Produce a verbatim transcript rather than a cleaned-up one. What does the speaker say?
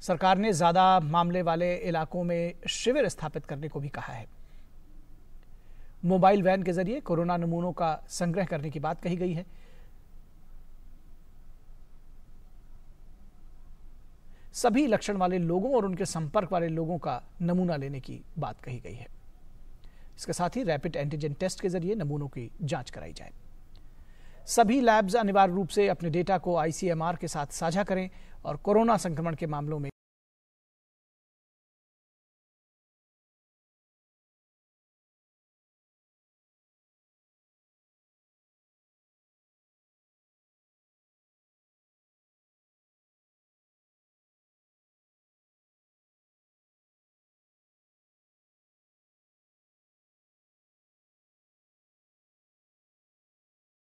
सरकार ने ज्यादा मामले वाले इलाकों में शिविर स्थापित करने को भी कहा है। मोबाइल वैन के जरिए कोरोना नमूनों का संग्रह करने की बात कही गई है। सभी लक्षण वाले लोगों और उनके संपर्क वाले लोगों का नमूना लेने की बात कही गई है। इसके साथ ही रैपिड एंटीजन टेस्ट के जरिए नमूनों की जांच कराई जाए। सभी लैब्स अनिवार्य रूप से अपने डेटा को आईसीएमआर के साथ साझा करें और कोरोना संक्रमण के मामलों में